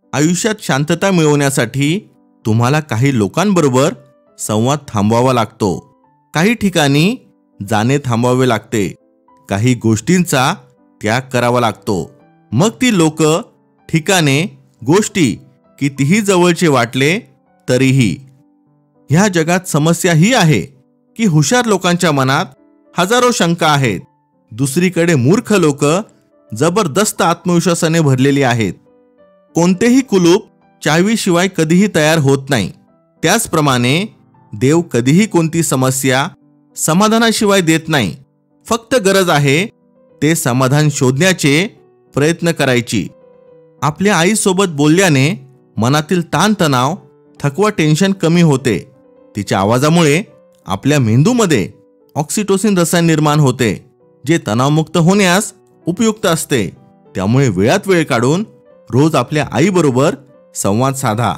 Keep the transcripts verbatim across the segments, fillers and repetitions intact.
आयुष्यात शांतता मिळवण्यासाठी तुम्हाला काही लोकांबरोबर संवाद थांबवावा लागतो. काही ठिकाणी जाणे थांबवावे लागते. काही गोष्टींचा त्याग करावा लागतो. मग ती लोक, ठिकाणे, गोष्टी कितीही जवळचे वाटले तरीही. ह्या जगात समस्या ही आहे की हुशार लोकांच्या मनात हजारो शंका आहेत. दुसरीकडे मूर्ख लोक जबरदस्त आत्मविश्वासाने भरलेली आहेत. कोणतेही कुलूप चावीशिवाय कधीही तयार होत नाही. त्याचप्रमाणे देव कधीही कोणती समस्या समाधानाशिवाय देत नाही. फक्त गरज आहे ते समाधान शोधण्याचे प्रयत्न करायची. आपल्या आईसोबत बोलल्याने मनातील ताणतणाव, थकवा, टेन्शन कमी होते. तिच्या आवाजामुळे आपल्या मेंदूमध्ये ऑक्सिटोसिन रसायन निर्माण होते, जे तणावमुक्त होण्यास उपयुक्त असते. त्यामुळे वेळात वेळ काढून रोज आपल्या आईबरोबर संवाद साधा.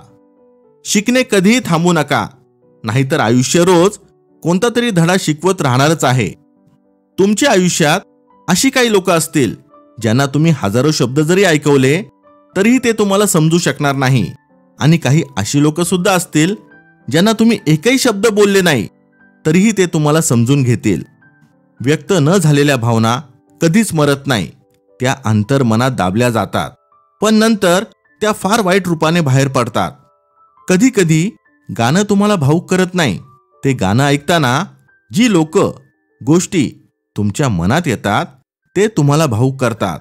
शिकणे कधीही थांबू नका, नाहीतर आयुष्य रोज कोणता तरी धडा शिकवत राहणारच आहे. तुमच्या आयुष्यात अशी काही लोक असतील ज्यांना तुम्ही हजारो शब्द जरी ऐकवले तरीही ते तुम्हाला समजू शकणार नाही. आणि काही अशी लोक सुद्धा असतील ज्यांना तुम्ही एकही शब्द बोलले नाही तरीही ते तुम्हाला समजून घेतील. व्यक्त न झालेल्या भावना कधीच मरत नाही. त्या अंतर्मनात दाबल्या जातात, पण नंतर त्या फार वाईट रूपाने बाहेर पडतात. कधी कधी गाणं तुम्हाला भावुक करत नाही. ते गाणं ऐकताना जी लोक, गोष्टी तुमच्या मनात येतात ते तुम्हाला भावुक करतात.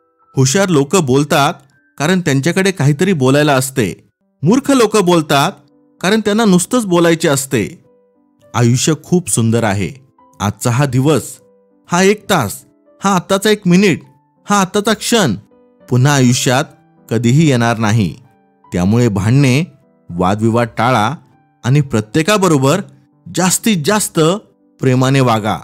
हुशार लोक बोलतात कारण त्यांच्याकडे काहीतरी बोलायला असते. मूर्ख लोक बोलतात कारण त्यांना नुसतंच बोलायचे असते. आयुष्य खूप सुंदर आहे. आजचा हा दिवस, हा एक तास, हा आत्ताचा एक मिनिट, हा आत्ताचा क्षण पुन्हा आयुष्यात कधीही येणार नाही. त्यामुळे भांडणे, वादविवाद टाळा आणि प्रत्येकाबरोबर जास्तीत जास्त प्रेमाने वागा.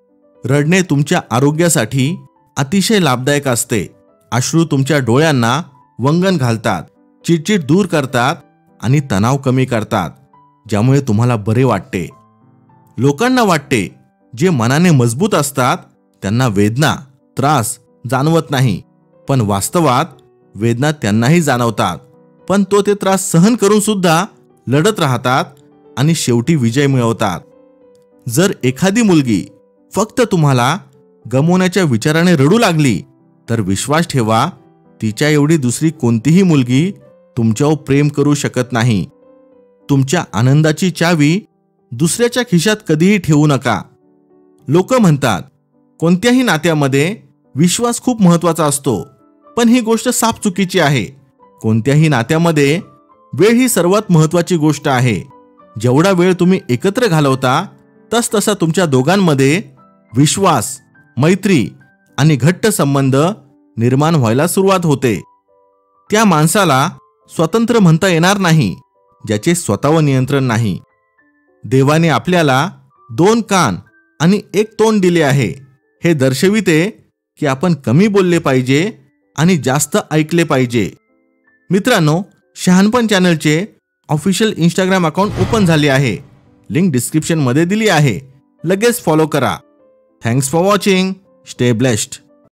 रडणे तुमच्या आरोग्यासाठी अतिशय लाभदायक असते. अश्रू तुमच्या डोळ्यांना वंगण घालतात, चिडचिड दूर करतात आणि तणाव कमी करतात, ज्यामुळे तुम्हाला बरे वाटते. लोकांना वाटते जे मनाने मजबूत असतात त्यांना वेदना, त्रास जाणवत नाही, पण वास्तवात वेदना त्यांनाही जाणवतात. पण तो ते त्रास सहन करून सुद्धा लढत राहतात आणि शेवटी विजय मिळवतात. जर एखादी मुलगी फक्त तुम्हाला गमवण्याच्या विचाराने रडू लागली तर विश्वास ठेवा, तिच्या एवढी दुसरी कोणतीही मुलगी तुमच्यावर प्रेम करू शकत नाही. तुमच्या आनंदाची चावी दुसऱ्याच्या खिशात कधीही ठेवू नका. लोक म्हणतात कोणत्याही नात्यामध्ये विश्वास खूप महत्त्वाचा असतो, पण ही गोष्ट साफ चुकीची आहे. कोणत्याही नात्यामध्ये वेळ ही सर्वात महत्त्वाची गोष्ट आहे. जेवढा वेळ तुम्ही एकत्र घालवता तस तसा तुमच्या दोघांमध्ये विश्वास, मैत्री आणि घट्ट संबंध निर्माण व्हायला सुरुवात होते. त्या माणसाला स्वतंत्र म्हणता येणार नाही ज्याचे स्वतःवर नियंत्रण नाही. देवाने आपल्याला दोन कान आणि एक तोंड दिले आहे. हे दर्शविते की आपण कमी बोलले पाहिजे आणि जास्त ऐकले पाहिजे. मित्रांनो, शहाणपण चॅनलचे ऑफिशियल इंस्टाग्राम अकाउंट ओपन झाले आहे. लिंक डिस्क्रिप्शन मध्ये दिली आहे. लगेच फॉलो करा. Thanks for watching. Stay blessed.